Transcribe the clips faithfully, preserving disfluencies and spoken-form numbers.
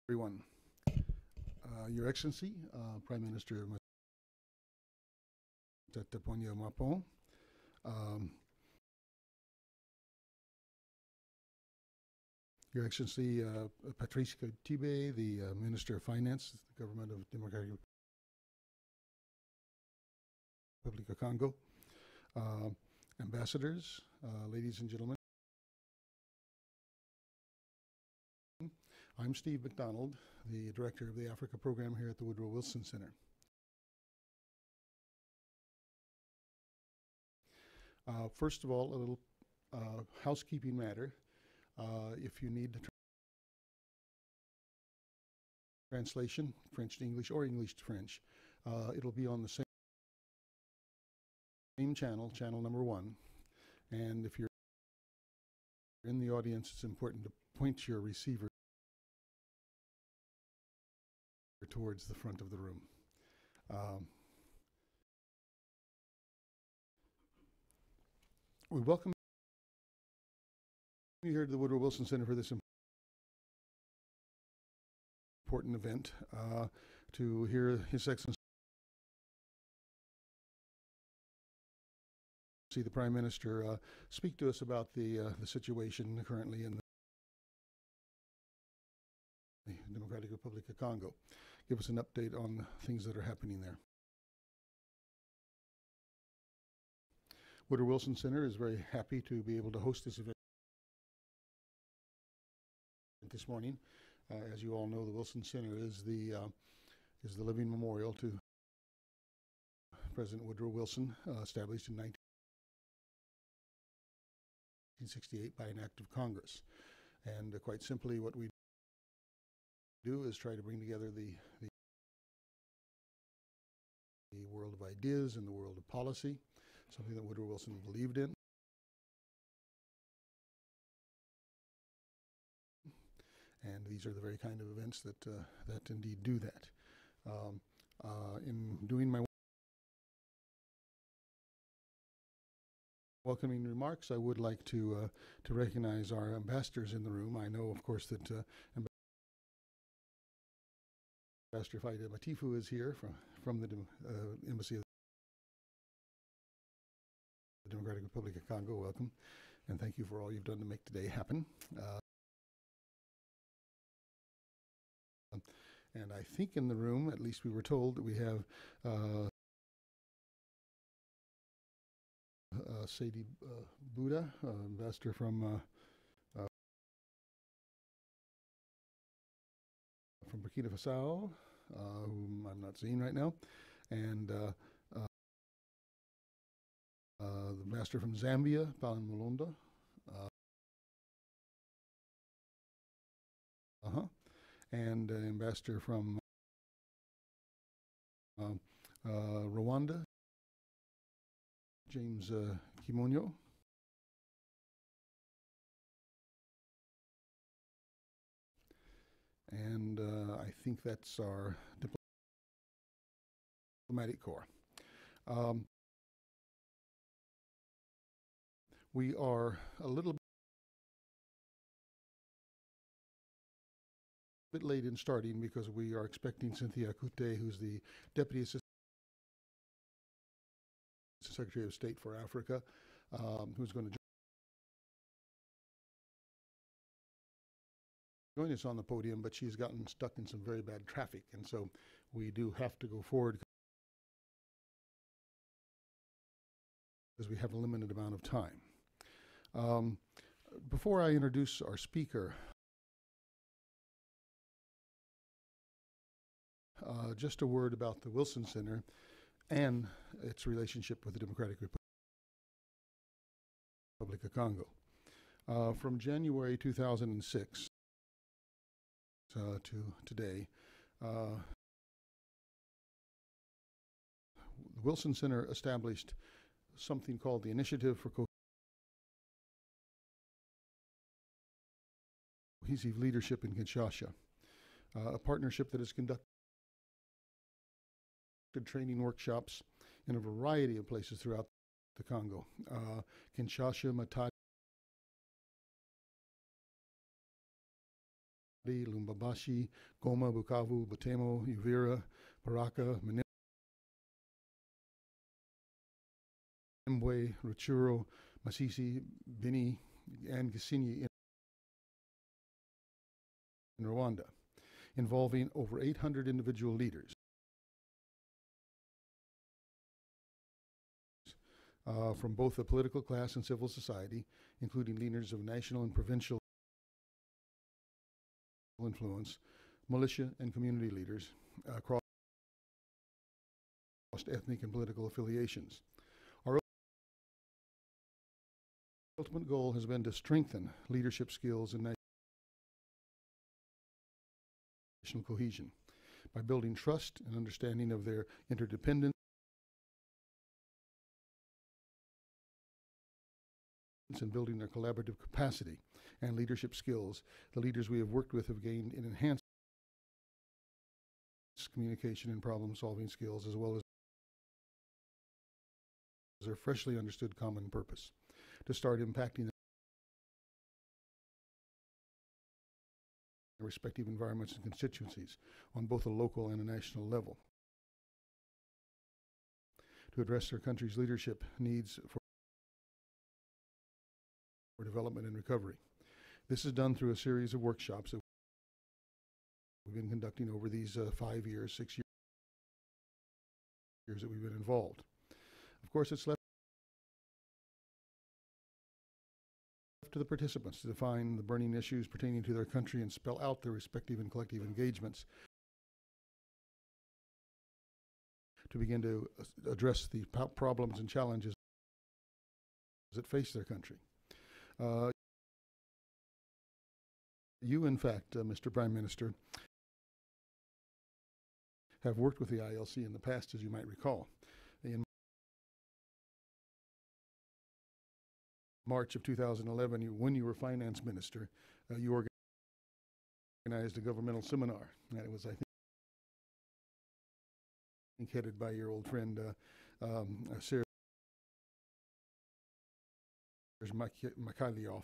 Everyone. Uh, Your Excellency, uh, Prime Minister Matata Ponyo Mapon, um, Your Excellency uh, Patrice Tibe, the uh, Minister of Finance, the Government of Democratic Republic of Congo, uh, ambassadors, uh, ladies and gentlemen. I'm Steve McDonald, the Director of the Africa Program here at the Woodrow Wilson Center. Uh, first of all, a little uh, housekeeping matter. Uh, if you need the tr translation, French to English or English to French, uh, it'll be on the same, same channel, channel number one. And if you're in the audience, it's important to point your receiver towards the front of the room. Um, we welcome you here to the Woodrow Wilson Center for this important event uh, to hear His Excellency the Prime Minister uh, speak to us about the uh, the situation currently in the Democratic Republic of Congo. Give us an update on things that are happening there. Woodrow Wilson Center is very happy to be able to host this event this morning. Uh, as you all know, the Wilson Center is the uh, is the living memorial to President Woodrow Wilson, uh, established in nineteen sixty-eight by an act of Congress. And uh, quite simply, what we do is try to bring together the, the the world of ideas and the world of policy, something that Woodrow Wilson believed in. And these are the very kind of events that uh, that indeed do that. Um, uh, in doing my welcoming remarks, I would like to uh, to recognize our ambassadors in the room. I know, of course, that uh, Ambassador Faida Matifu is here from from the uh, Embassy of the Democratic Republic of Congo. Welcome, and thank you for all you've done to make today happen. Uh, And I think in the room, at least we were told, that we have uh, uh, Sadie uh, Buddha, uh, ambassador from uh, uh, from Burkina Faso, uh, whom I'm not seeing right now, and uh, uh, uh, the ambassador from Zambia, Palan Mulonda. Uh, uh-huh. And uh, ambassador from uh, uh, Rwanda, James uh, Kimonyo. And uh, I think that's our diplomatic corps. Um, we are a little bit late in starting because we are expecting Cynthia Kute, who's the Deputy Assistant Secretary of State for Africa, um, who's going to join us on the podium, but she's gotten stuck in some very bad traffic, and so we do have to go forward because we have a limited amount of time. Um, before I introduce our speaker, Uh, just a word about the Wilson Center and its relationship with the Democratic Republic of Congo. Uh, from January two thousand six uh, to today, uh, the Wilson Center established something called the Initiative for Cohesive Leadership in Kinshasa, uh, a partnership that is conducted training workshops in a variety of places throughout the Congo. Uh, Kinshasa, Matata Lubumbashi, Goma, Bukavu, Butembo, Uvira, Baraka, Minembwe, Rutshuru, Masisi, Beni, and Gisenyi in Rwanda, involving over eight hundred individual leaders uh, from both the political class and civil society, including leaders of national and provincial influence, militia and community leaders uh, across ethnic and political affiliations. Our ultimate goal has been to strengthen leadership skills and national cohesion by building trust and understanding of their interdependence and building their collaborative capacity and leadership skills. The leaders we have worked with have gained and enhanced communication and problem-solving skills, as well as their freshly understood common purpose to start impacting their respective environments and constituencies on both a local and a national level, to address their country's leadership needs for for development and recovery. This is done through a series of workshops that we've been conducting over these uh, five years, six years that we've been involved. Of course, it's left to the participants to define the burning issues pertaining to their country and spell out their respective and collective engagements to begin to uh, address the problems and challenges that face their country. Uh, you, in fact, uh, Mister Prime Minister, have worked with the I L C in the past, as you might recall. In March of two thousand eleven, you, when you were Finance Minister, uh, you organized a governmental seminar. And it was, I think, headed by your old friend, uh, um, uh, Serge Mikhailov,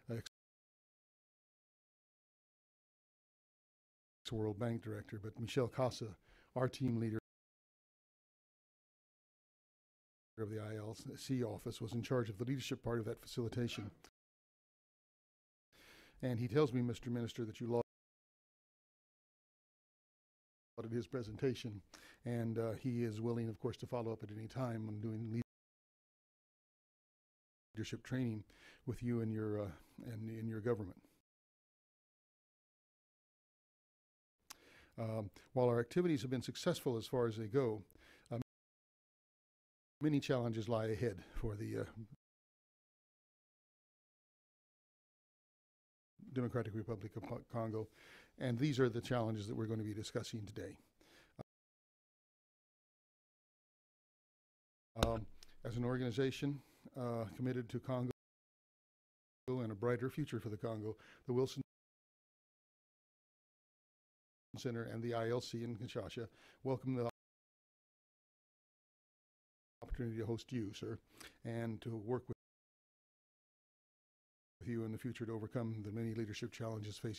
ex-World Bank director, but Michel Casa, our team leader of the I L C office, was in charge of the leadership part of that facilitation. And he tells me, Mister Minister, that you lauded his presentation, and uh, he is willing, of course, to follow up at any time on doing leadership leadership training with you and your uh, and in your government. Um, while our activities have been successful as far as they go, um, many challenges lie ahead for the uh, Democratic Republic of Congo, and these are the challenges that we're going to be discussing today. Um, as an organization uh, committed to Congo and a brighter future for the Congo, the Wilson Center and the I L C in Kinshasa welcome the opportunity to host you, sir, and to work with you in the future to overcome the many leadership challenges facing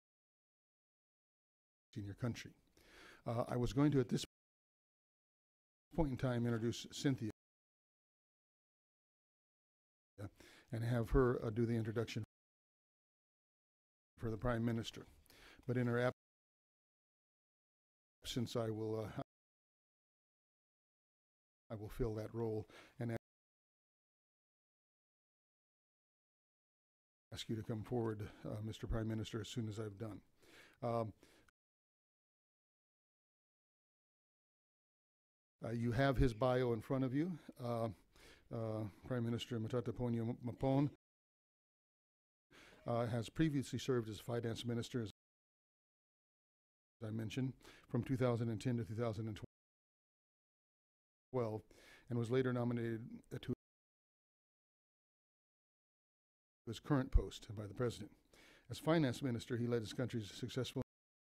your country. Uh, I was going to, at this point in time, introduce Cynthia and have her uh, do the introduction for the Prime Minister. But in her absence, I will uh, I will fill that role and ask you to come forward, uh, Mister Prime Minister, as soon as I've done. Um, uh, you have his bio in front of you. Uh, uh, Prime Minister Matata Ponyo Mapon uh, has previously served as Finance Minister, as I mentioned, from two thousand ten to two thousand twelve, and was later nominated to his current post by the President. As Finance Minister, he led his country's successful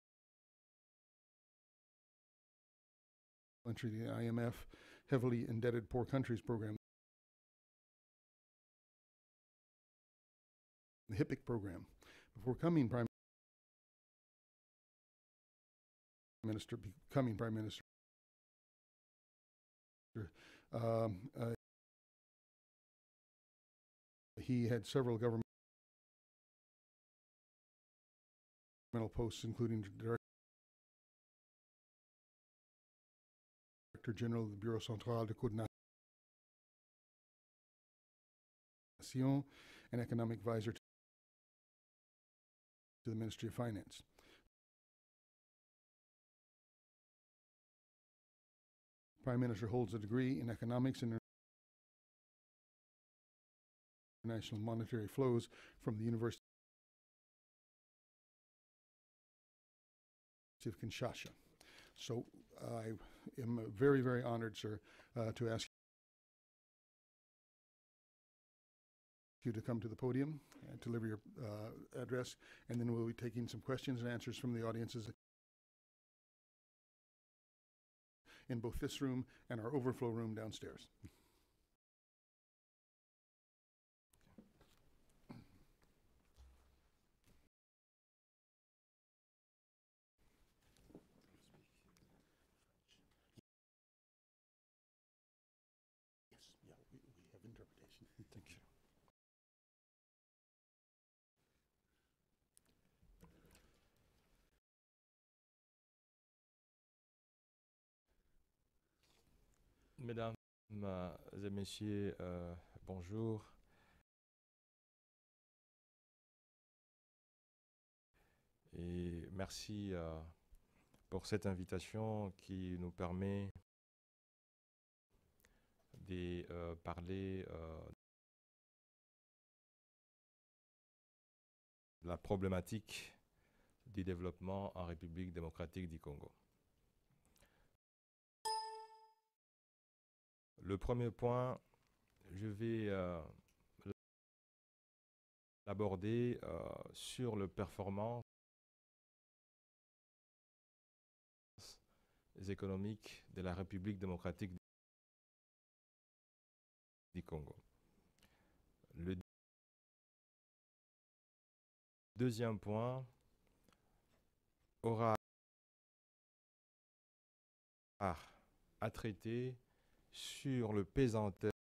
entry to the I M F Heavily Indebted Poor Countries Program, the HIPIC program. Before coming Prime Minister, becoming Prime Minister. Um, uh, he had several governmental posts, including Director General of the Bureau Central de Coordination and Economic Advisor to the Ministry of Finance. Prime Minister holds a degree in economics and international monetary flows from the University of Kinshasa. So uh, I am very, very honored, sir, uh, to ask you to come to the podium and deliver your uh, address, and then we'll be taking some questions and answers from the audiences in both this room and our overflow room downstairs. Yes, yeah, we, we have interpretation. Thank you. Mesdames et messieurs, euh, bonjour. Et merci euh, pour cette invitation qui nous permet de euh, parler euh, de la problématique du développement en République démocratique du Congo. Le premier point, je vais euh, l'aborder euh, sur le performance économique de la République démocratique du Congo. Le deuxième point aura à traiter sur le pesanteur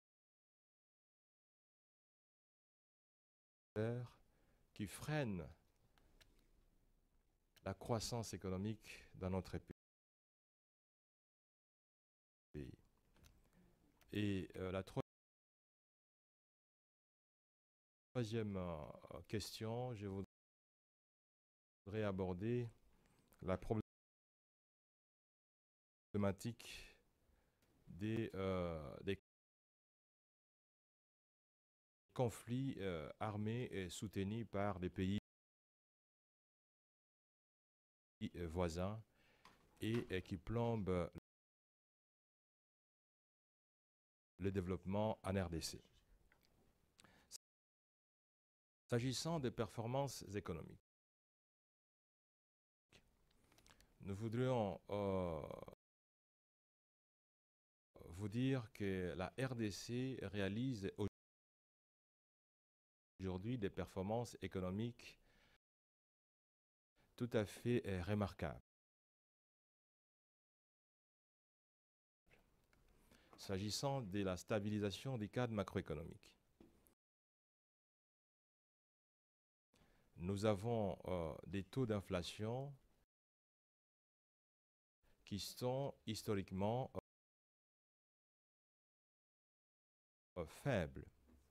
qui freine la croissance économique dans notre pays. Et euh, la troisième euh, question, je voudrais aborder la problématique des, euh, des conflits euh, armés et soutenus par des pays voisins et, et qui plombent le développement en R D C. S'agissant des performances économiques, nous voudrions euh, vous dire que la R D C réalise aujourd'hui des performances économiques tout à fait euh, remarquables. S'agissant de la stabilisation du cadre macroéconomique, nous avons euh, des taux d'inflation qui sont historiquement euh, faibles.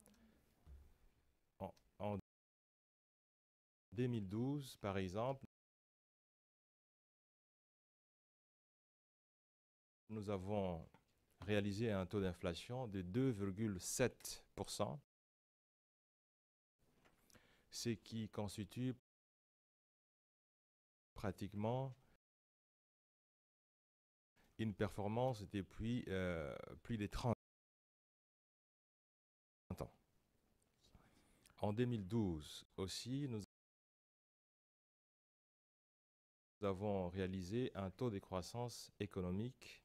En, en deux mille douze, par exemple, nous avons réalisé un taux d'inflation de deux virgule sept pour cent, ce qui constitue pratiquement une performance depuis euh, plus de trente ans. En deux mille douze aussi, nous avons réalisé un taux de croissance économique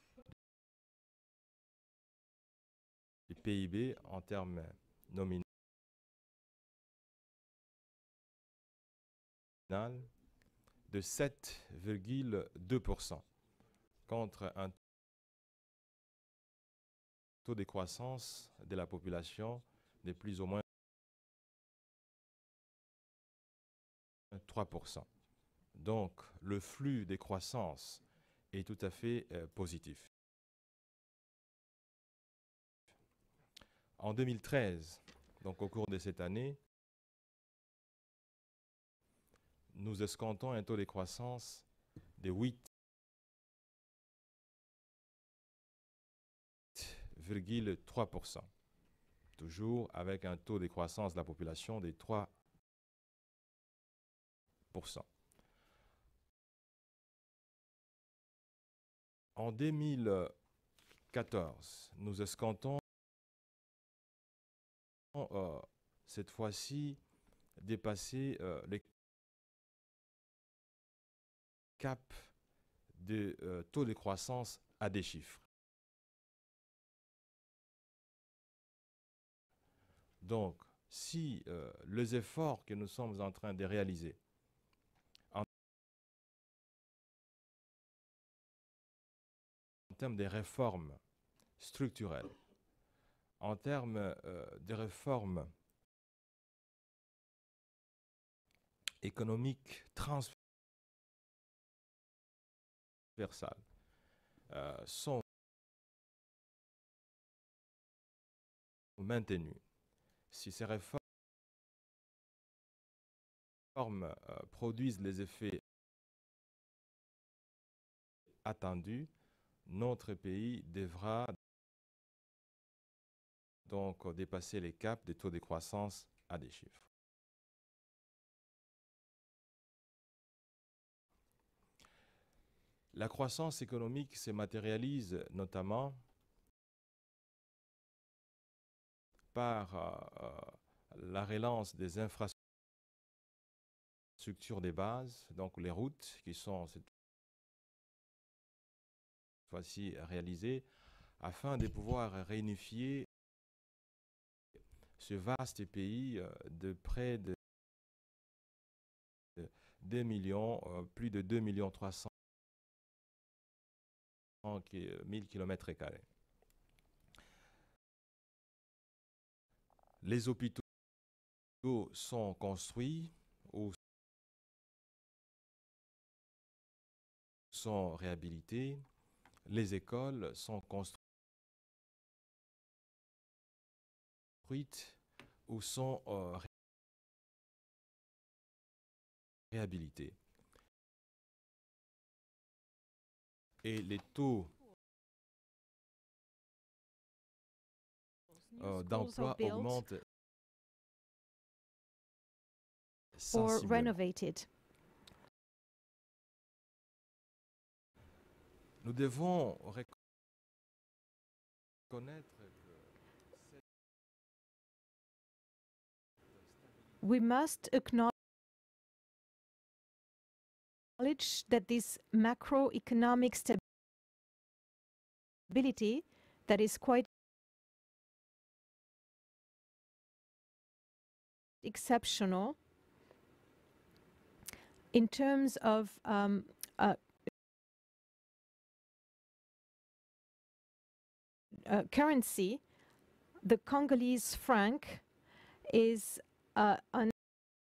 du P I B en termes nominaux de sept virgule deux pour cent contre un taux de croissance de la population de plus ou moins trois pour cent. Donc, le flux de croissance est tout à fait euh, positif. En deux mille treize, donc au cours de cette année, nous escomptons un taux de croissance de huit virgule trois pour cent, toujours avec un taux de croissance de la population de trois pour cent. En deux mille quatorze, nous escomptons euh, cette fois-ci dépasser euh, les caps de euh, taux de croissance à des chiffres. Donc, si euh, les efforts que nous sommes en train de réaliser en termes de réformes structurelles, en termes euh, de réformes économiques transversales, euh, sont maintenues, si ces réformes euh, produisent les effets attendus, notre pays devra donc dépasser les caps des taux de croissance à des chiffres. La croissance économique se matérialise notamment par euh, la relance des infrastructures des bases, donc les routes qui sont cette fois-ci réalisées, afin de pouvoir réunifier ce vaste pays euh, de près de deux millions, euh, plus de deux millions trois cents mille kilomètres carrés. Les hôpitaux sont construits ou sont réhabilités. Les écoles sont construites ou sont euh, réhabilitées. Et les taux euh, d'emploi augmentent or sensiblement. renovated. Nous devons reconnaître que We must acknowledge that this macroeconomic stability that is quite exceptional in terms of um, uh, uh, currency. The Congolese franc is uh, an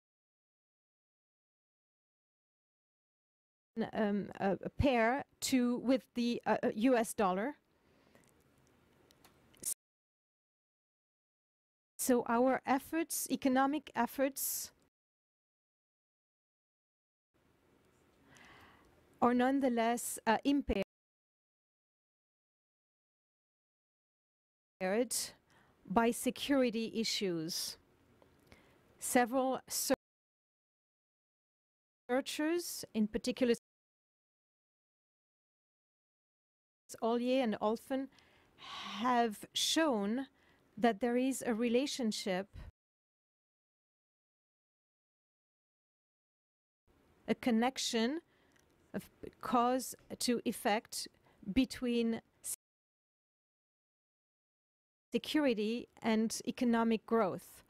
um, a, a pair to with the uh, U S dollar. So our efforts, economic efforts, are nonetheless uh, impaired by security issues. Several researchers, in particular Ollier and Olfen, have shown that there is a relationship, a connection of cause to effect between security and economic growth.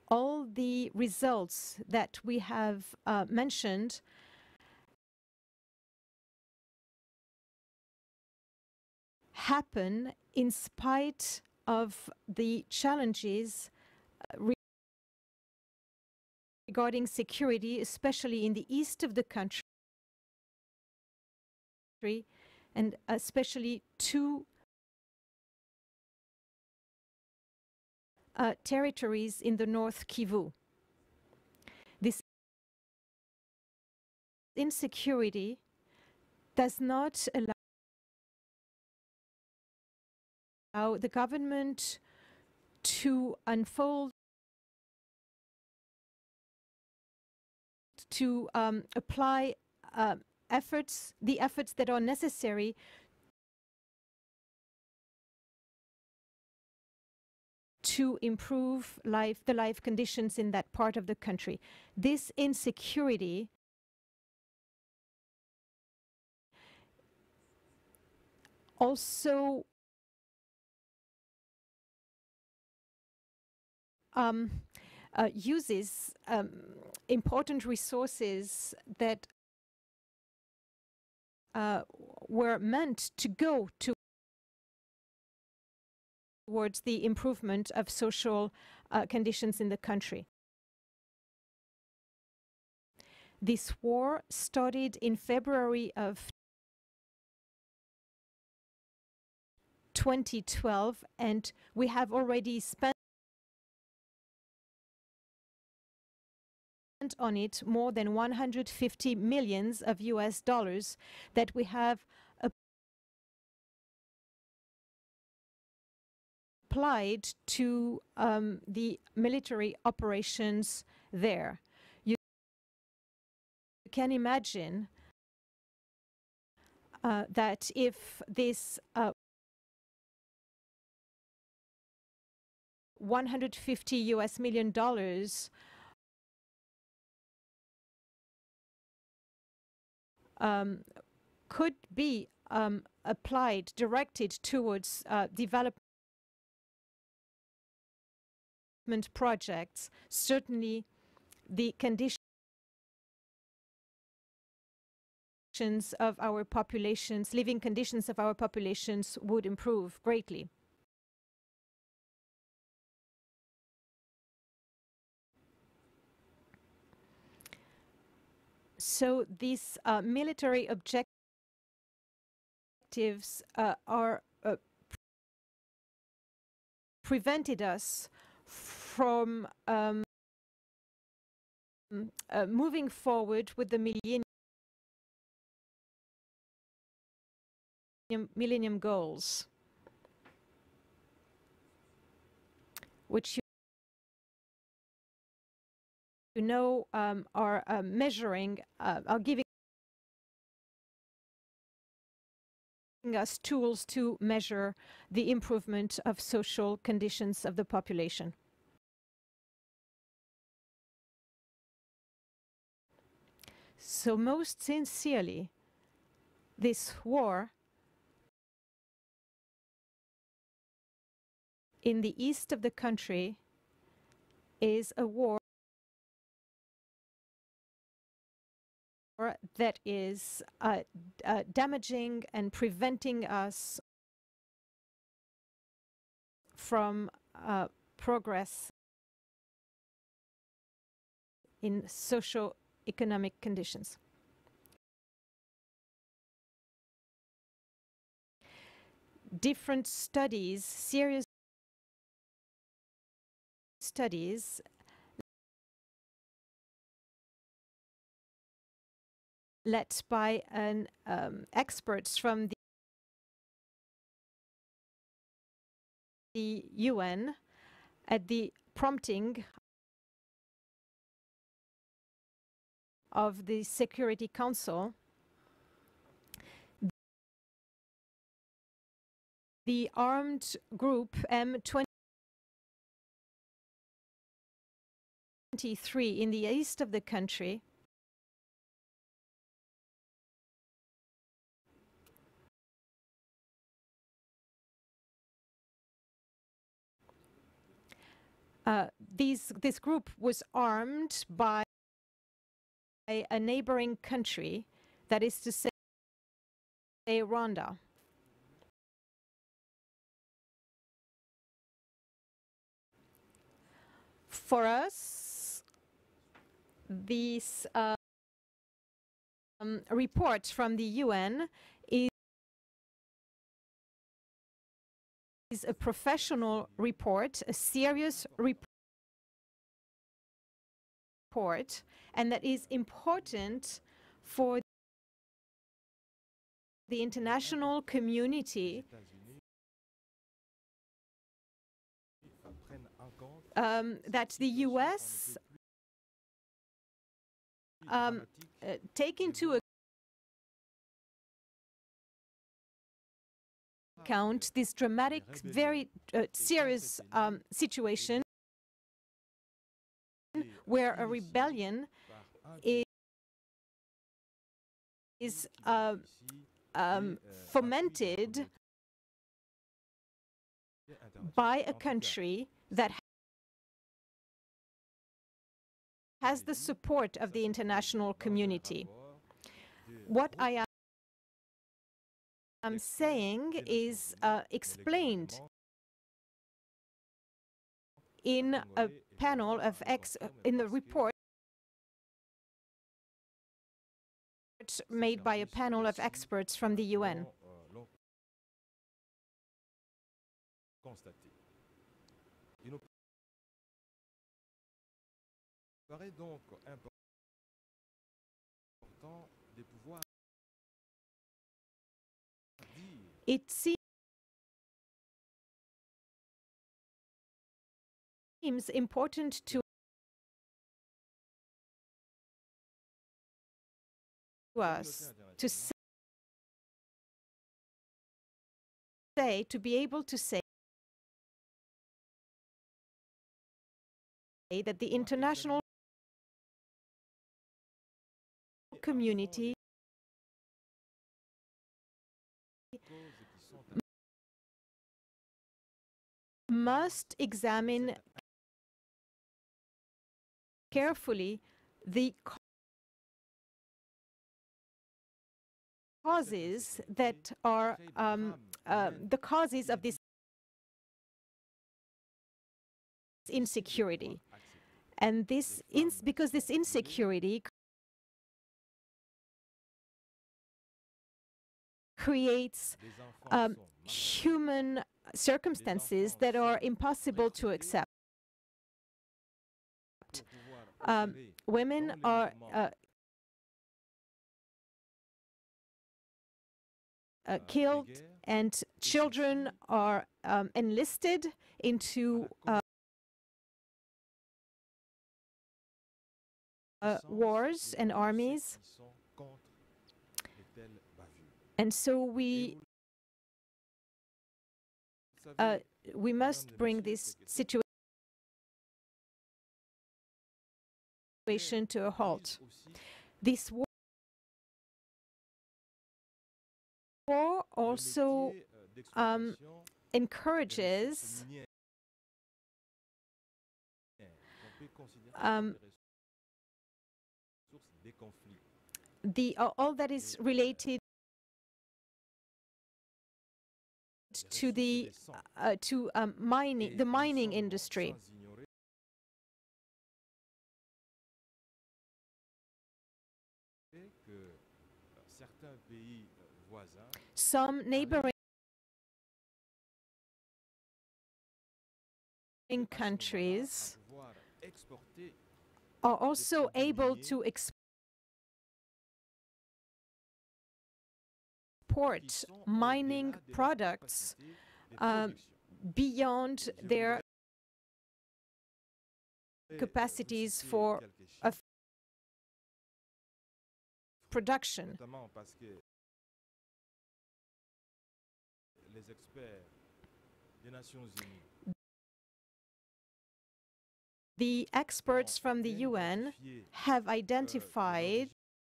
all the results that we have uh, mentioned happen in spite of the challenges uh, regarding security, especially in the east of the country, and especially two uh, territories in the North Kivu. This insecurity does not allow the government to unfold, to um, apply uh, efforts, the efforts that are necessary to improve life, the life conditions in that part of the country. This insecurity also um, uh, uses um, important resources that uh, were meant to go to towards the improvement of social uh, conditions in the country. This war started in February of twenty twelve, and we have already spent on it more than one hundred fifty millions of U S dollars that we have applied to um, the military operations there. You can imagine uh, that if this uh, one hundred fifty U S million dollars um, could be um, applied, directed towards uh, development projects, certainly the conditions of our populations, living conditions of our populations would improve greatly. So these uh, military objectives uh, are uh, prevented us from um, uh, moving forward with the millennium, millennium goals, which you you know um, are uh, measuring, uh, are giving us tools to measure the improvement of social conditions of the population. So most sincerely, this war in the east of the country is a war that is uh, uh, damaging and preventing us from uh, progress in socio-economic conditions. Different studies, serious studies, led by an um, experts from the, the U N at the prompting of the Security Council, the armed group M twenty-three in the east of the country uh, these, this group was armed by a neighboring country, that is to say, Rwanda. For us, this uh, um, report from the U N is, is a professional report, a serious report, and that is important for the international community um, that the U S um, uh, take into account this dramatic, very uh, serious um, situation where a rebellion is, is uh, um, fomented by a country that has the support of the international community. What I am saying is uh, explained in a panel of ex in the report made by a panel of experts from the U N. It seems important to us to say, to be able to say that the international community must examine carefully the causes that are um, uh, the causes of this insecurity, and this ins because this insecurity creates um, human circumstances that are impossible to accept. Um, women are uh, uh, killed, and children are um, enlisted into uh, uh, wars and armies. And so we uh, we must bring this situation to a halt. This war also um, encourages um, the uh, all that is related to the uh, to um, mining, the mining industry. Some neighboring countries are also able to export mining products um, beyond their capacities for a production. The experts from the U N have identified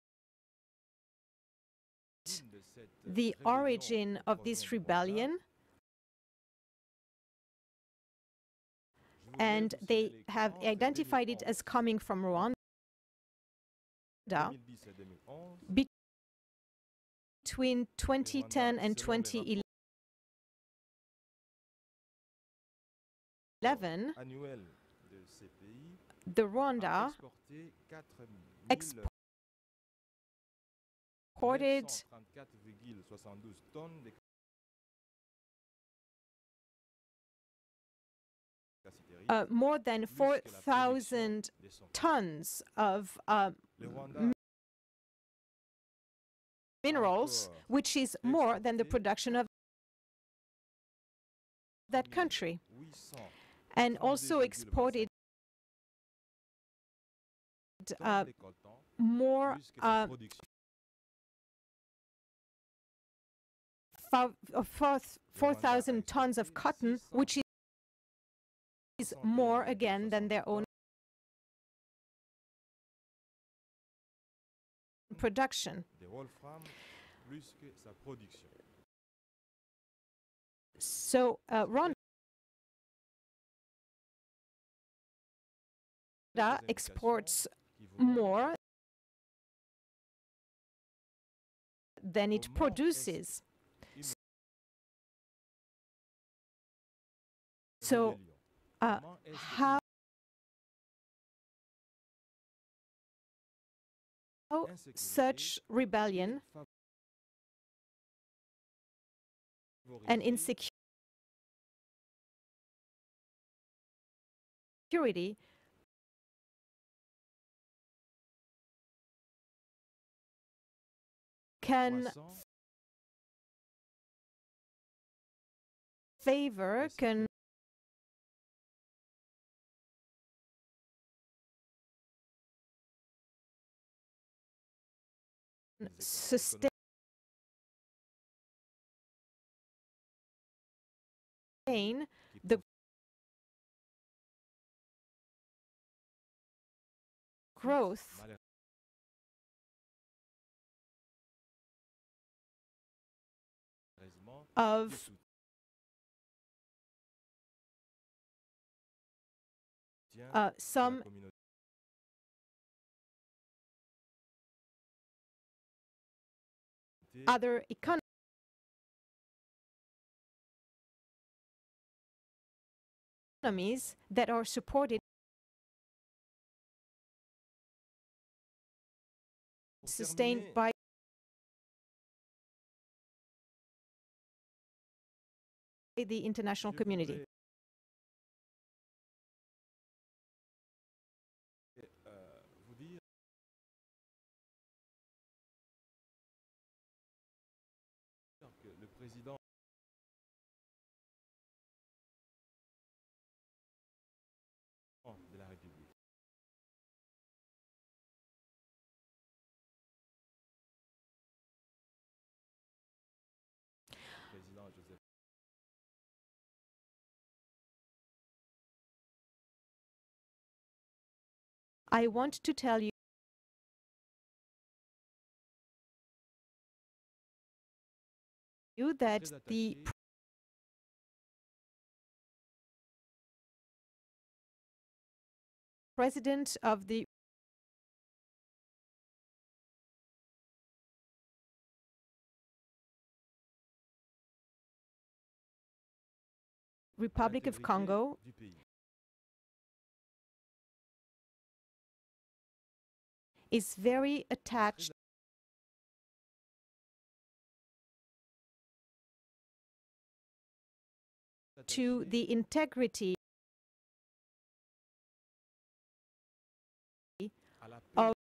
the origin of this rebellion and they have identified it as coming from Rwanda between twenty ten and twenty eleven. The Rwanda exported uh, more than four thousand tons of uh, minerals, which is more than the production of that country, and also exported uh, more uh, four thousand tons of cotton, which is more again than their own production. So uh, Rwanda exports more than it produces. So uh, how such rebellion and insecurity can favor, can sustain the growth of uh, some other economies that are supported, sustained by the international community. I want to tell you that the president of the Republic of Congo is very attached to the integrity of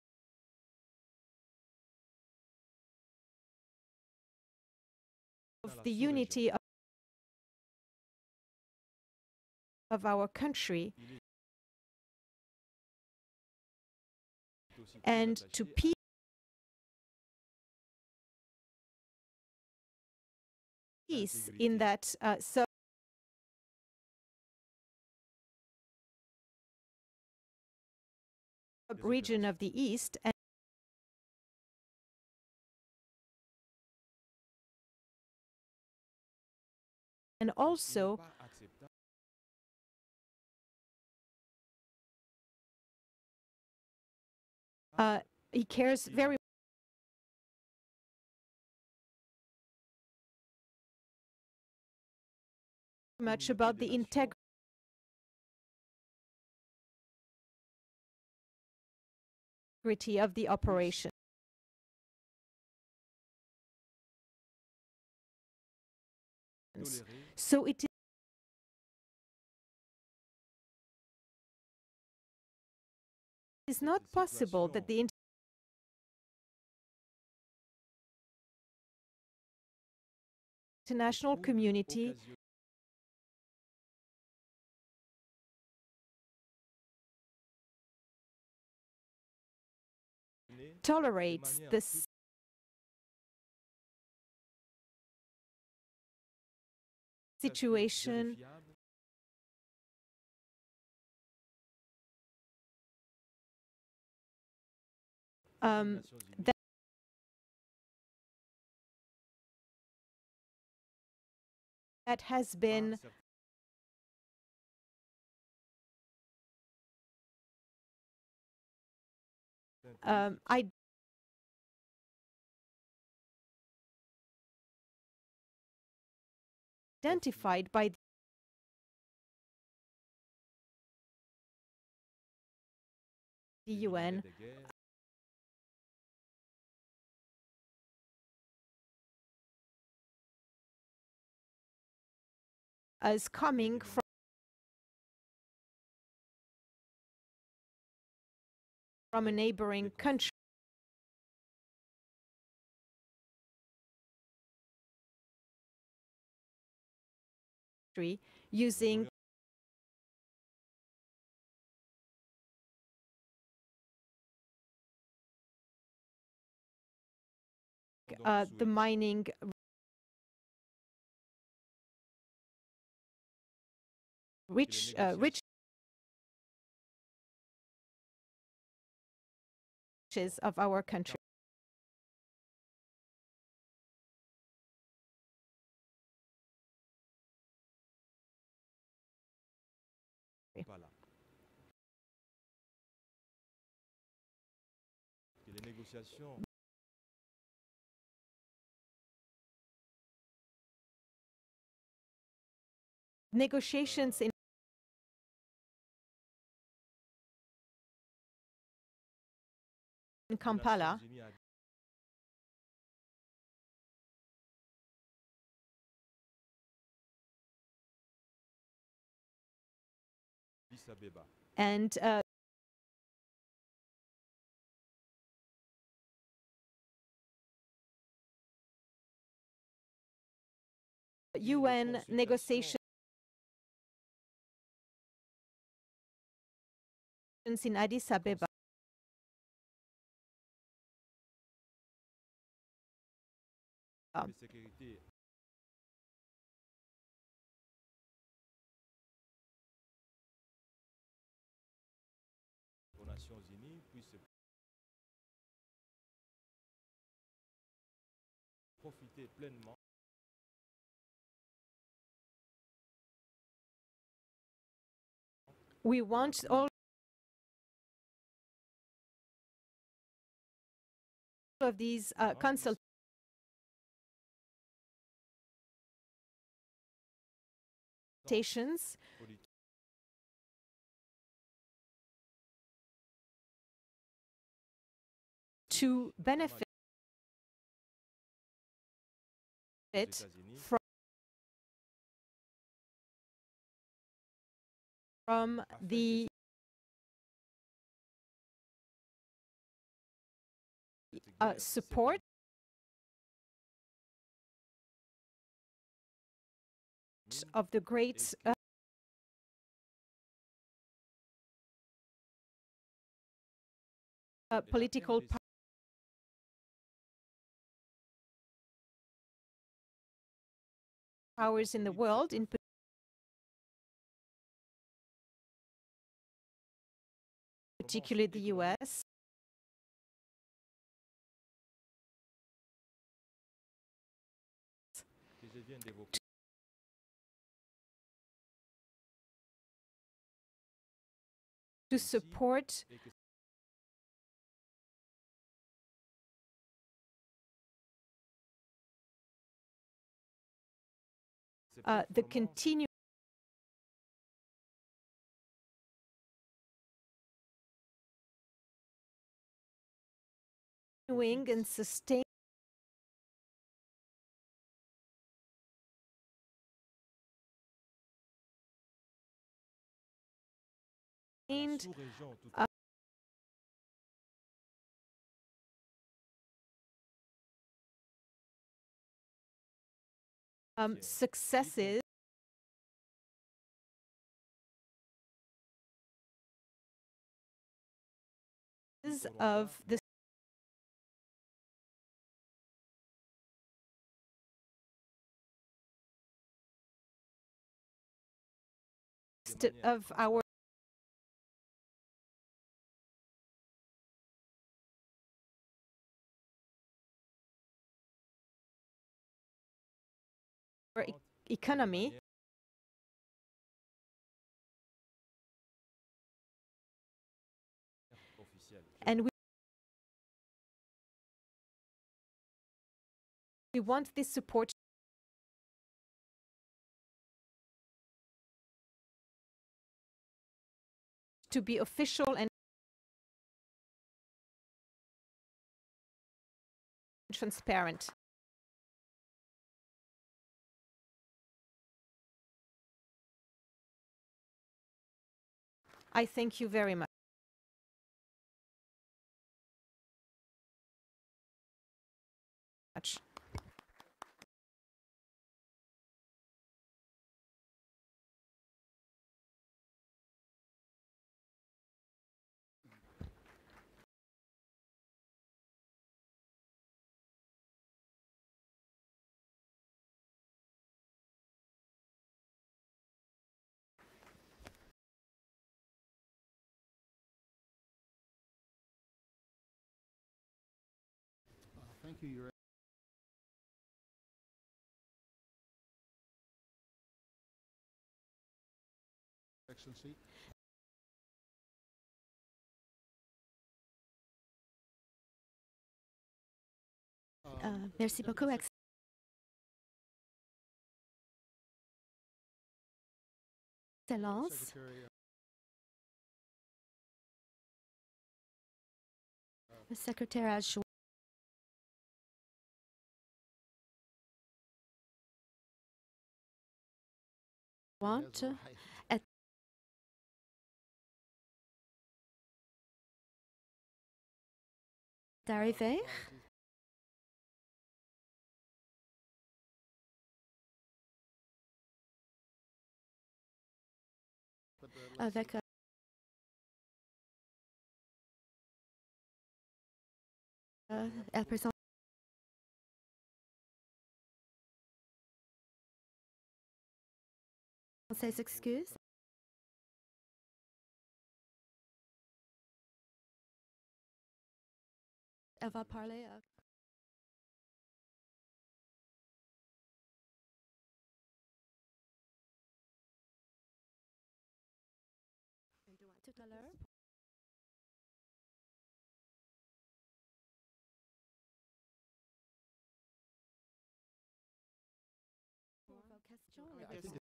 the unity of, of our country and to peace in that uh, sub-region of the East, and and also Uh, he cares very much about the integrity of the operation. So it is not possible that the international community tolerates this situation um, that that has been um, identified by the U N as coming from from a neighboring country. Using uh, the mining rich uh, riches of our country. Negotiations in in Kampala and uh, U N negotiations in Addis Ababa um, we want all of these uh, consultations to benefit from from the uh, support of the great uh, uh, political powers in the world, in particular the U S, to support uh, the continuing and sustained uh, um, successes of the st- of our e- economy and we, we want this support to be official and transparent. I thank you very much. Uh, Thank you, Your Excellency. Euh, Um, merci beaucoup, Excellence. Secretary, Le secrétaire adjoint. uh, has the right. est arrivé. But, uh, let's Avec euh, elle présente ses excuses. Elle va parler euh, tout à l'heure. Pour vos questions. I- I think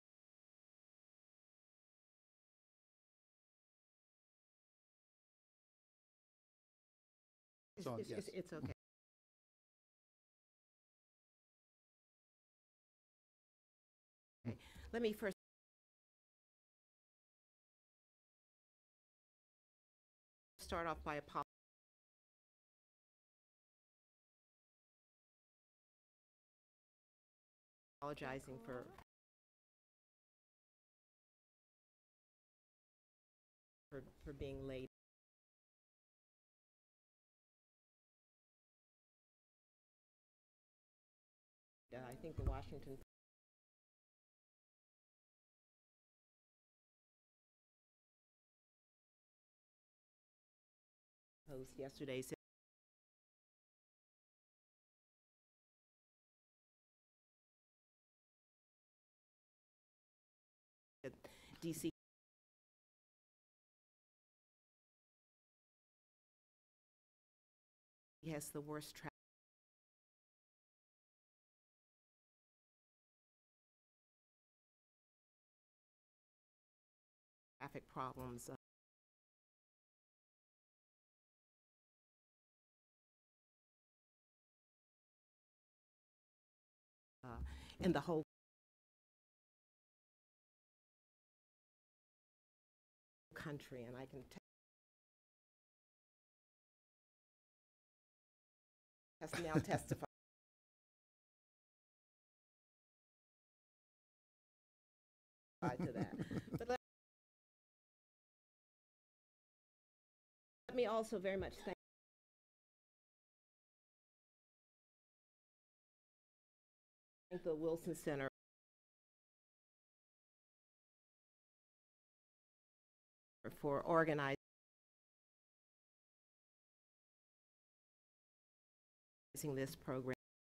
it's on, It's, yes. it's, it's okay. Okay. Let me first start off by apologizing for for, for being late. Uh, I think the Washington Post yesterday said that D C has the worst traffic traffic problems. uh, uh, in the whole country, and I can te- tes- now testify to that. But let, let me also very much thank the Wilson Center for organizing this program.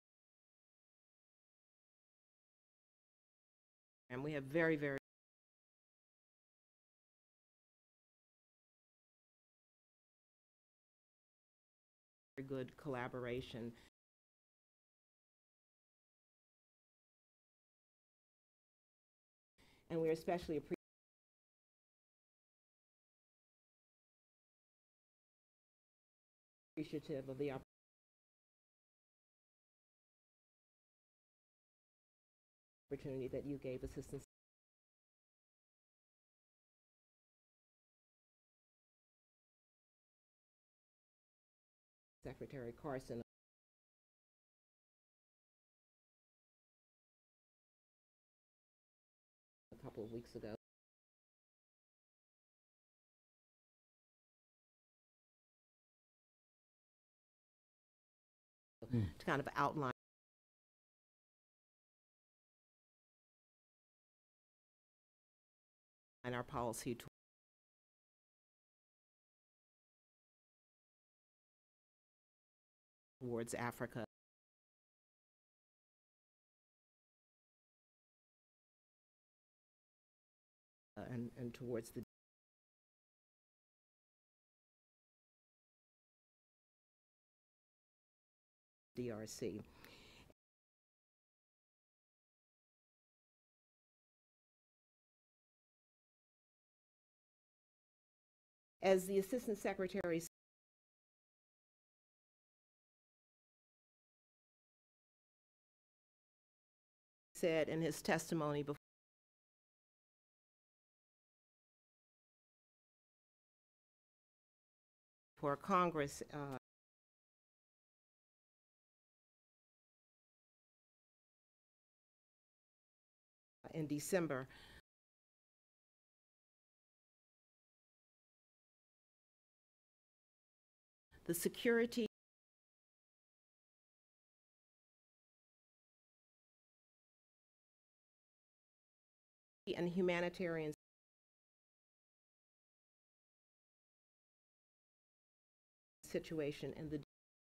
And we have very, very good collaboration. And we're especially appre- appreciative of the opportunity that you gave Assistant Secretary Carson a couple of weeks ago. Mm. To kind of outline our policy towards Africa. Uh, and, and towards the D R C. As the Assistant Secretary said in his testimony before Congress, uh, in December, the security and humanitarian situation in the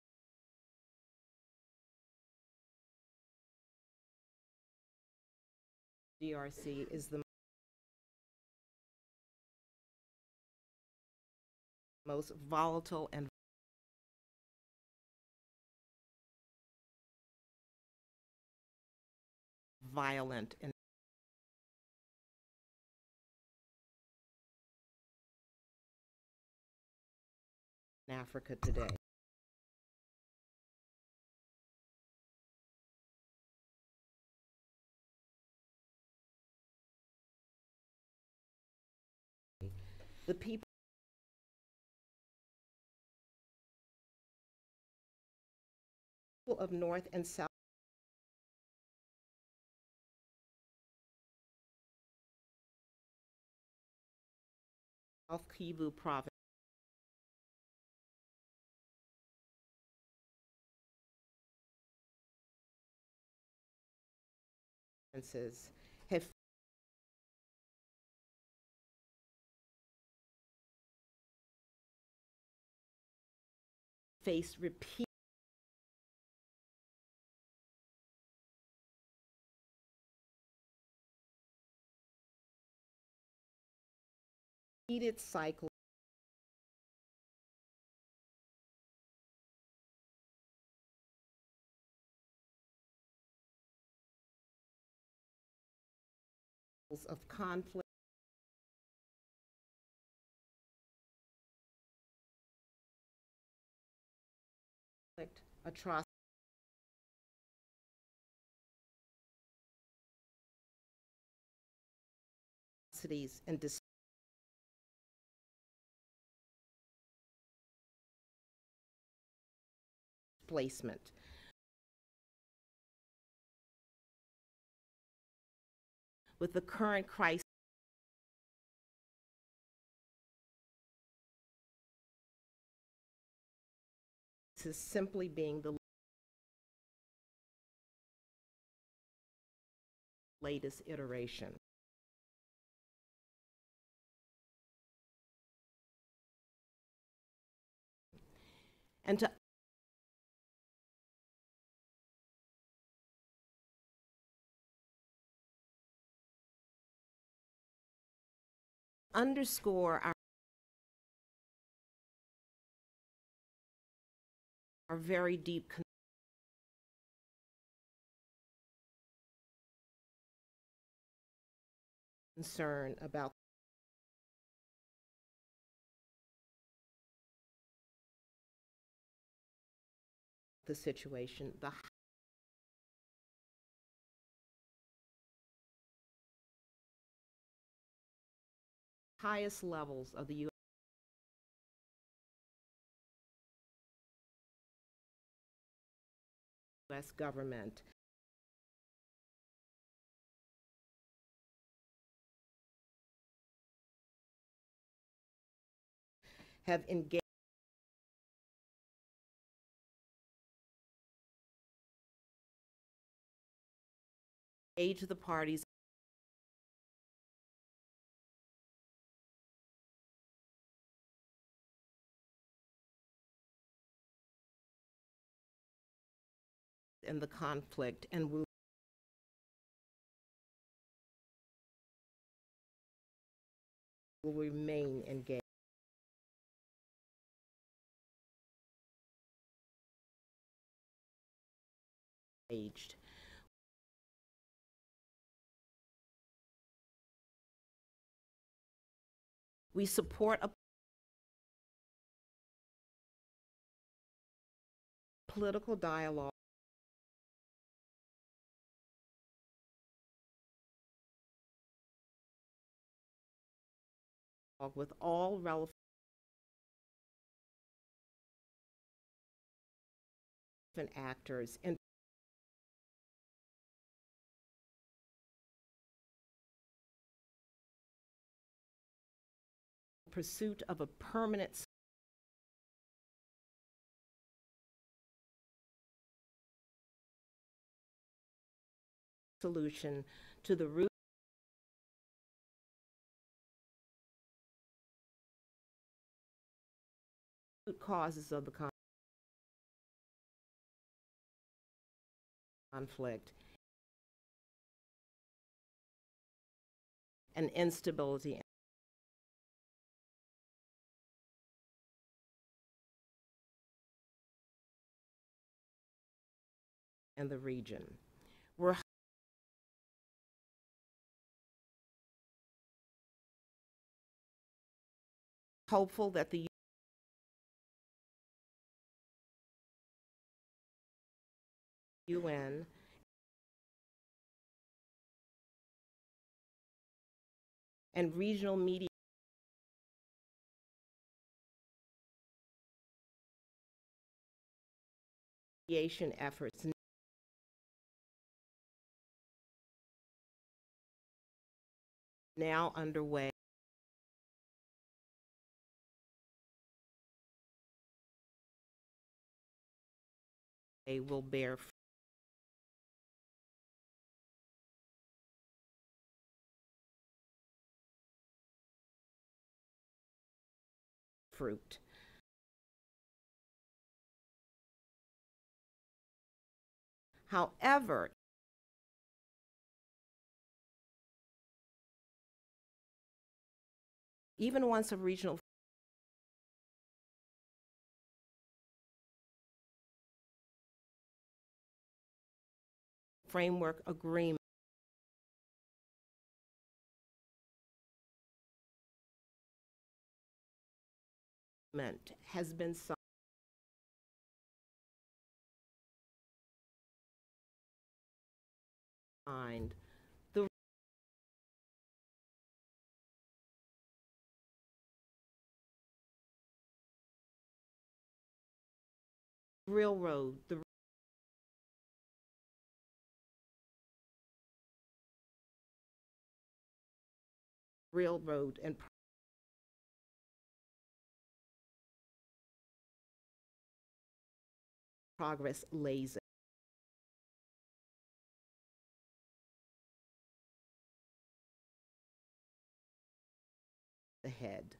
D R C is the most volatile and violent in Africa today. The people of North and South Kivu province have faced repeated cycles of conflict atrocities, and displacement. With the current crisis simply being the latest iteration. And to underscore our, our very deep concern about the situation, the highest levels of the U S government have engaged the parties in the conflict and will will remain engaged. We support a political dialogue with all relevant actors in pursuit of a permanent solution to the root causes of the conflict and instability in the region. We're hopeful that the U N and regional mediation efforts now underway will bear fruit. However, even once a regional framework agreement has been signed railroad, the railroad and progress lays ahead.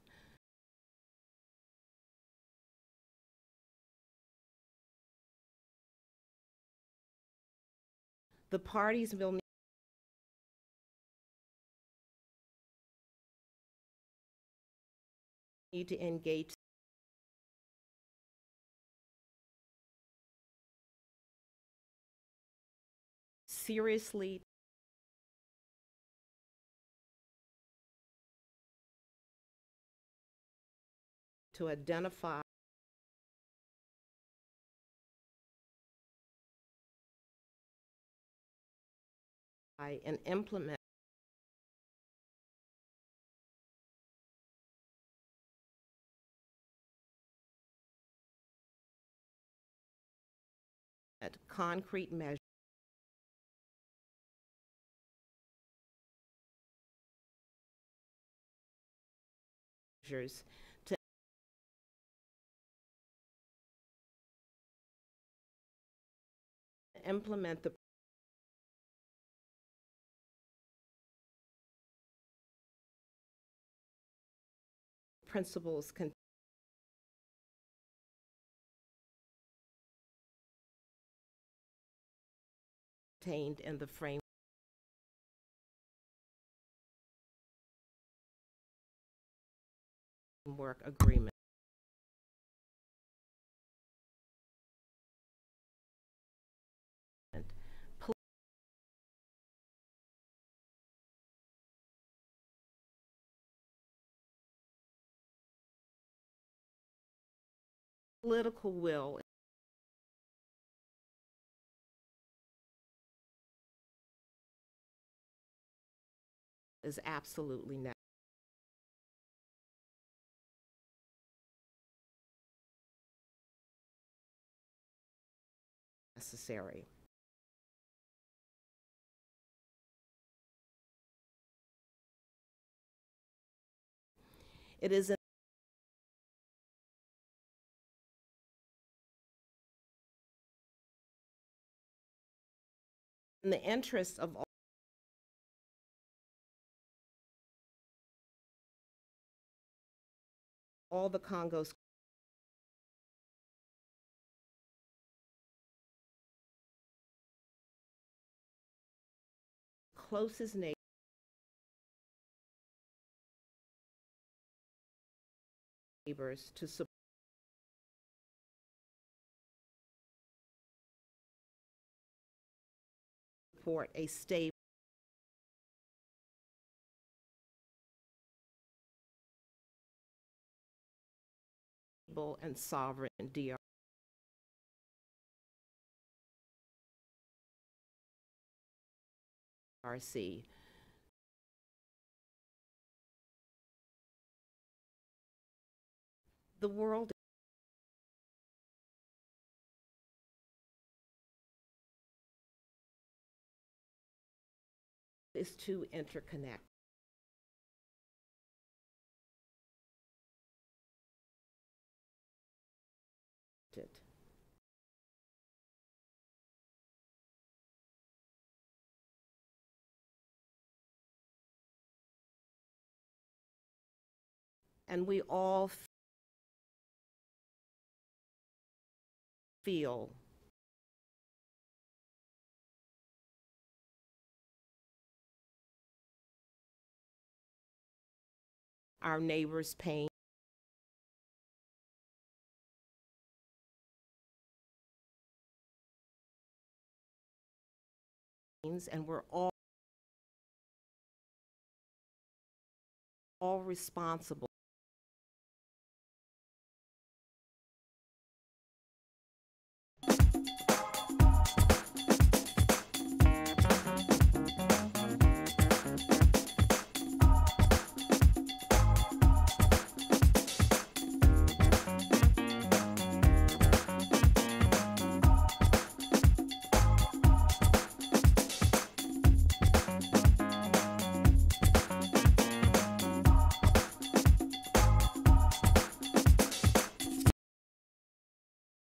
The parties will need to engage seriously to identify and implement concrete measures to implement the principles contained in the framework agreement. Political will is absolutely necessary. It is in the interest of all all the Congo's closest neighbors to support a stable and sovereign D R C. The world is too interconnected. And we all feel our neighbors' pain and we're all all responsible